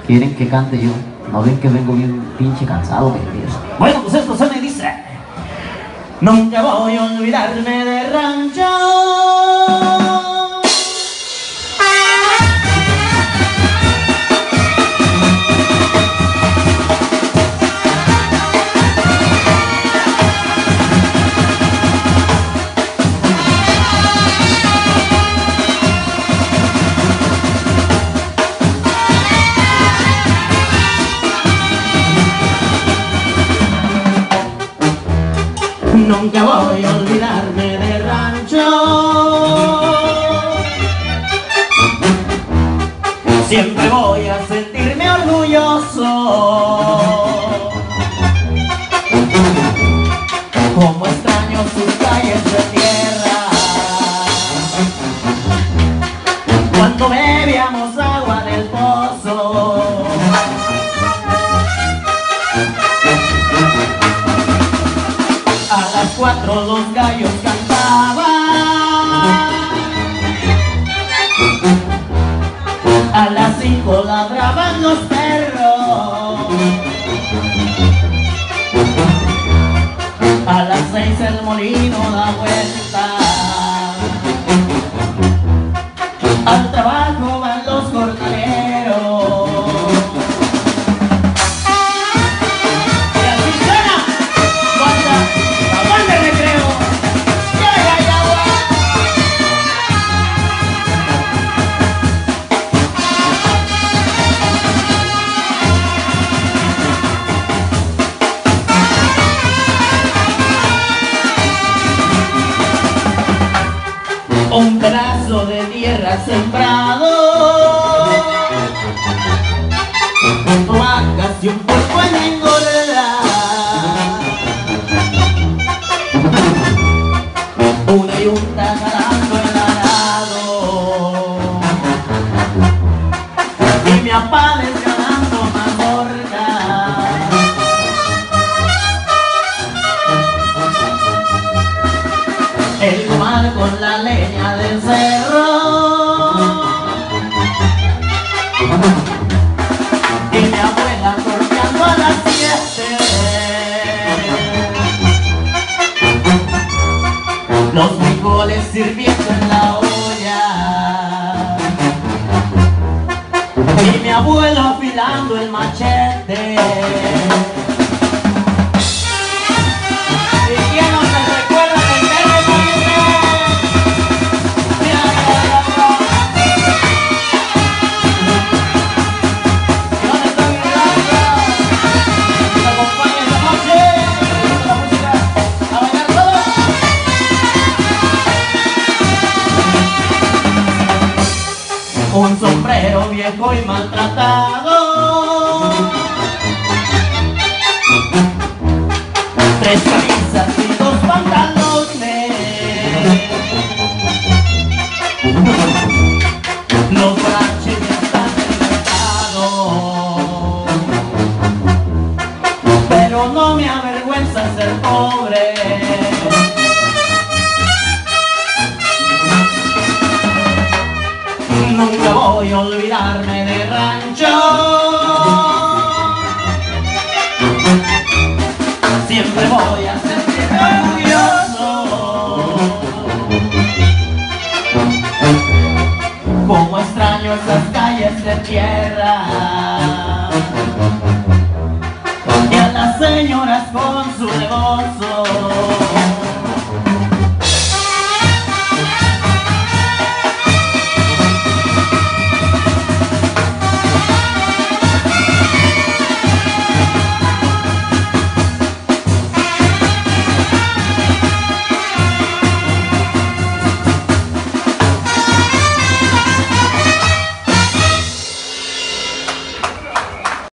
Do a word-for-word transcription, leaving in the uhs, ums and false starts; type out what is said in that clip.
Quieren que cante yo. No ven que vengo bien pinche cansado de vivir. Bueno, pues esto se me dice. Nunca voy a olvidarme de rancho. Nunca voy a olvidarme de rancho. Siempre voy a sentirme orgulloso. Como extraño sus calles de tierra, cuando bebíamos agua del pozo. A las cuatro los gallos cantaban, a las cinco ladraban los perros, a las seis el molino da vuelta, al trabajo van los jornaleros. Un pedazo de tierra sembrado, vacas y un puerco en engordar, una yunta jalando el arado y mi papá desganando mazorca. El comal con la leña del cerro y mi abuela torteando a las siete, los frijoles sirviendo en la olla y mi abuelo afilando el machete. Un sombrero viejo y maltratado, tres camisas y dos pantalones, los branches ya están en el mercado, pero no me avergüenza ser pobre. Nunca voy a olvidarme de rancho. Siempre voy a sentirme orgulloso. Como extraño esas calles de tierra y a las señoras con su negocio.